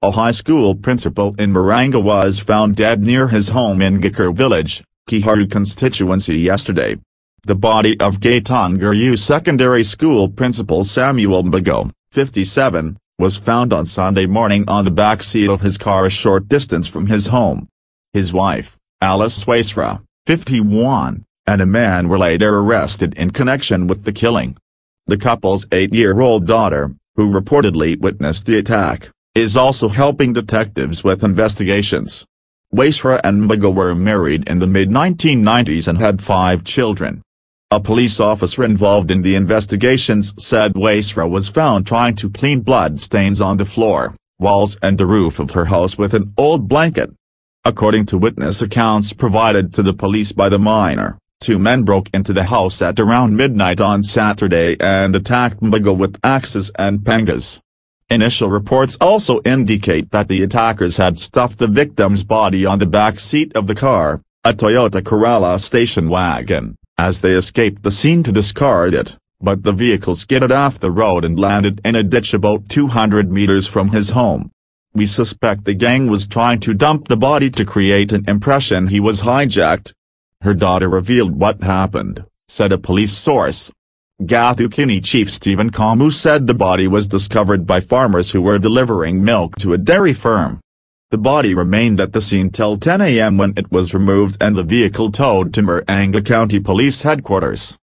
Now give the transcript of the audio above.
A high school principal in Baranga was found dead near his home in Gakar village, Kiharu constituency yesterday. The body of Gaitonguru Secondary School principal Samuel Mbago, 57, was found on Sunday morning on the back seat of his car a short distance from his home. His wife, Alice Waisra, 51, and a man were later arrested in connection with the killing. The couple's 8-year-old daughter, who reportedly witnessed the attack, is also helping detectives with investigations. Waisra and Mbago were married in the mid-1990s and had 5 children. A police officer involved in the investigations said Waisra was found trying to clean blood stains on the floor, walls and the roof of her house with an old blanket. According to witness accounts provided to the police by the minor, 2 men broke into the house at around midnight on Saturday and attacked Mbago with axes and pangas. Initial reports also indicate that the attackers had stuffed the victim's body on the back seat of the car, a Toyota Corolla station wagon, as they escaped the scene to discard it, but the vehicle skidded off the road and landed in a ditch about 200 meters from his home. We suspect the gang was trying to dump the body to create an impression he was hijacked. Her daughter revealed what happened, said a police source. Gathukini Chief Stephen Kamu said the body was discovered by farmers who were delivering milk to a dairy firm. The body remained at the scene till 10 a.m. when it was removed and the vehicle towed to Murang'a County Police Headquarters.